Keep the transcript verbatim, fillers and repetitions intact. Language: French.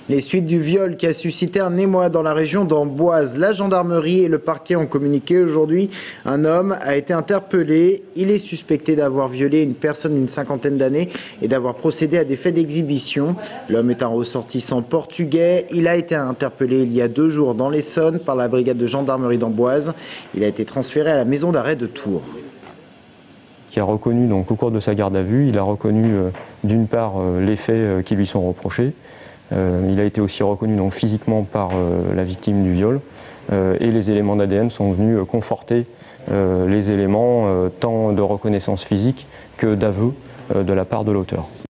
Les suites du viol qui a suscité un émoi dans la région d'Amboise. La gendarmerie et le parquet ont communiqué aujourd'hui. Un homme a été interpellé. Il est suspecté d'avoir violé une personne d'une cinquantaine d'années et d'avoir procédé à des faits d'exhibition. L'homme est un ressortissant portugais. Il a été interpellé il y a deux jours dans l'Essonne par la brigade de gendarmerie d'Amboise. Il a été transféré à la maison d'arrêt de Tours. Qui a reconnu donc au cours de sa garde à vue, il a reconnu euh, d'une part euh, les faits euh, qui lui sont reprochés. Euh, il a été aussi reconnu donc physiquement par euh, la victime du viol euh, et les éléments d'A D N sont venus euh, conforter euh, les éléments euh, tant de reconnaissance physique que d'aveu euh, de la part de l'auteur.